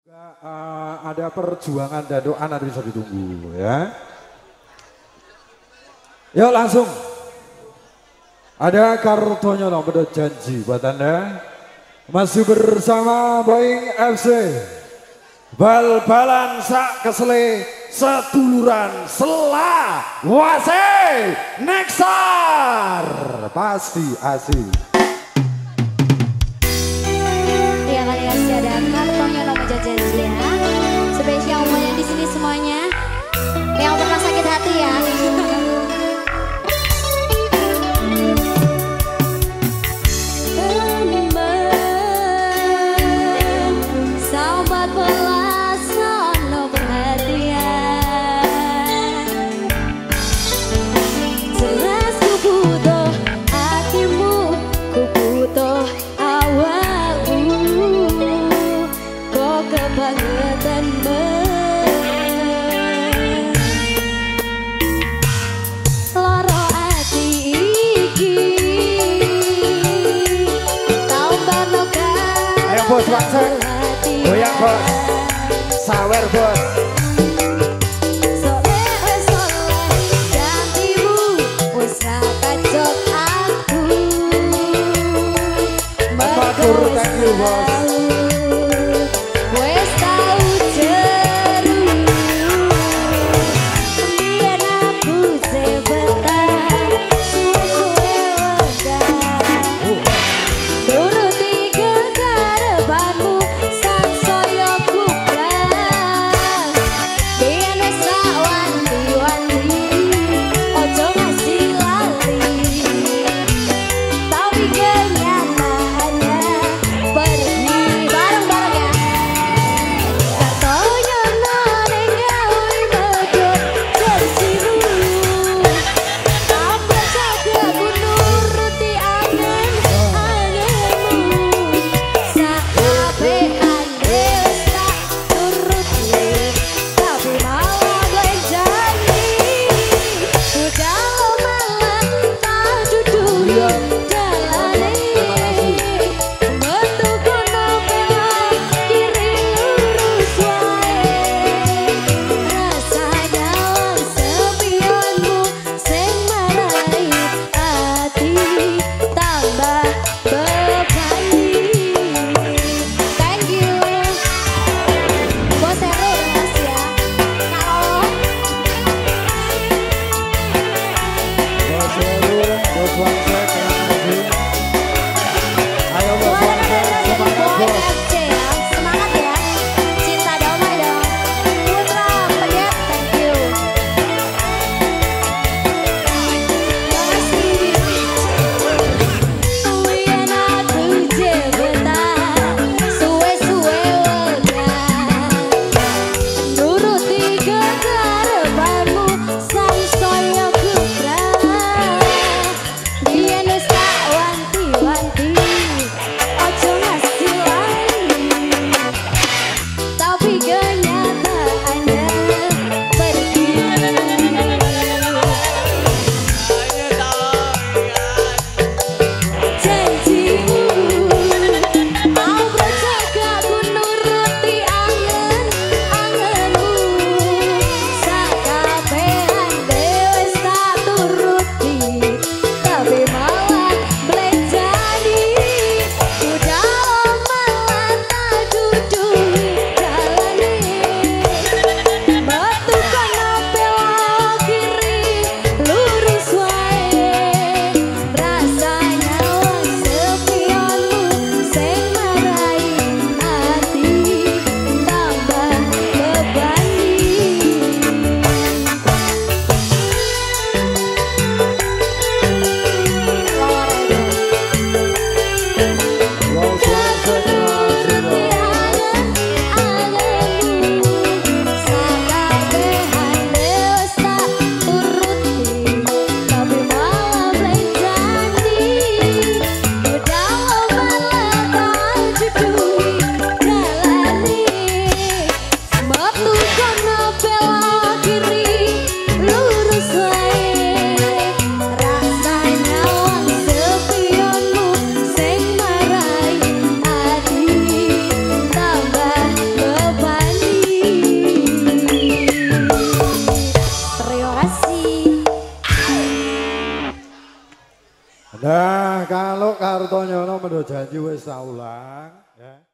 Ada perjuangan dan doa nanti bisa ditunggu ya. Yuk langsung. Ada kartonyo nomor janji buat Anda. Masih bersama Boeing FC. Bal-balan sak kesele seduluran Selawase Nexar. Pasti asik. Iya kali ya, sudah ada kartonnya nomor janji ya. Spesial semuanya di sini semuanya. Yang pernah sakit hati ya. Bos Waksen, goyang bos, sawer bos. Matur, thank you bos. Tapi kenyataannya pergi. Nah, kalau Kartonyono menurut janji wis tak ulang. Ya.